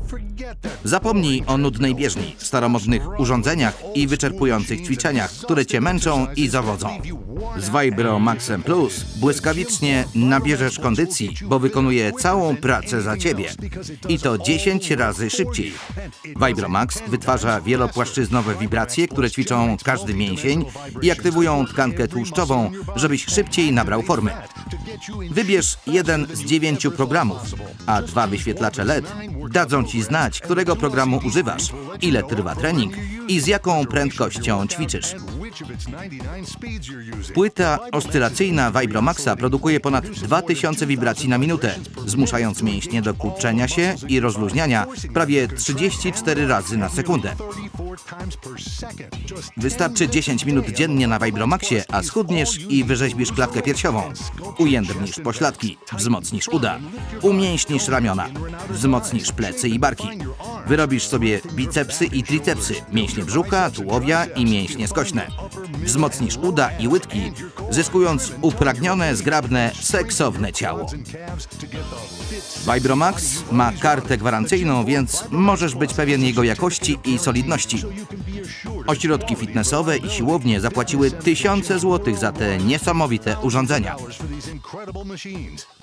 Zapomnij o nudnej bieżni, staromodnych urządzeniach i wyczerpujących ćwiczeniach, które cię męczą i zawodzą. Z VibraMaxem Plus błyskawicznie nabierzesz kondycji, bo wykonuje całą pracę za ciebie. I to 10 razy szybciej. VibraMax wytwarza wielopłaszczyznowe wibracje, które ćwiczą każdy mięsień i aktywują tkankę tłuszczową, żebyś szybciej nabrał formy. Wybierz jeden z 9 programów, a 2 wyświetlacze LED dadzą ci znać, którego programu używasz, ile trwa trening i z jaką prędkością ćwiczysz. Płyta oscylacyjna VibraMaxa produkuje ponad 2000 wibracji na minutę, zmuszając mięśnie do kurczenia się i rozluźniania prawie 34 razy na sekundę. Wystarczy 10 minut dziennie na VibraMaxie, a schudniesz i wyrzeźbisz klatkę piersiową. Ujędrnisz pośladki, wzmocnisz uda, umięśnisz ramiona, wzmocnisz plecy i barki. Wyrobisz sobie bicepsy i tricepsy, mięśnie brzucha, tułowia i mięśnie skośne. Wzmocnisz uda i łydki, zyskując upragnione, zgrabne, seksowne ciało. VibraMax ma kartę gwarancyjną, więc możesz być pewien jego jakości i solidności. Ośrodki fitnessowe i siłownie zapłaciły tysiące złotych za te niesamowite urządzenia.